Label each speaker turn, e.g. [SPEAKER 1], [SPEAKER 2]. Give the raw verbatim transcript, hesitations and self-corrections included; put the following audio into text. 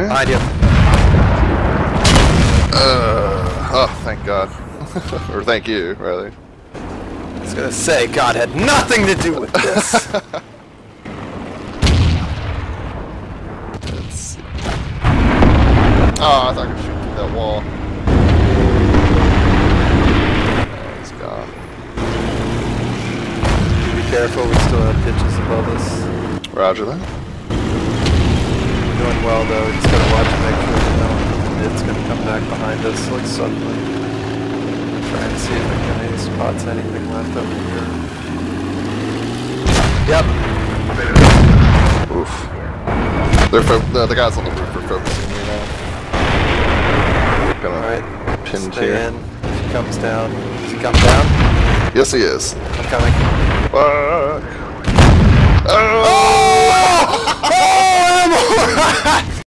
[SPEAKER 1] Behind you.
[SPEAKER 2] Uh, oh, thank God. Or thank you, rather.
[SPEAKER 1] I was gonna say, God had nothing to do with this.
[SPEAKER 2] Let's see. Oh, I thought I could shoot through that wall. Oh, he's gone.
[SPEAKER 1] Be careful, we still have pitches above us.
[SPEAKER 2] Roger that.
[SPEAKER 1] Doing well though, we just gotta watch and make sure you know it's gonna come back behind us like suddenly. Try and see if I can any spots anything left over here. Yep.
[SPEAKER 2] Oof. They're fo the, the guys on the roof are focusing me now. Gonna
[SPEAKER 1] Alright,
[SPEAKER 2] pin
[SPEAKER 1] stay
[SPEAKER 2] here.
[SPEAKER 1] in. If he comes down. Does he come down?
[SPEAKER 2] Yes, he is.
[SPEAKER 1] I'm coming.
[SPEAKER 2] Fuck. Oh!
[SPEAKER 1] Oh! Oh! I'm alright!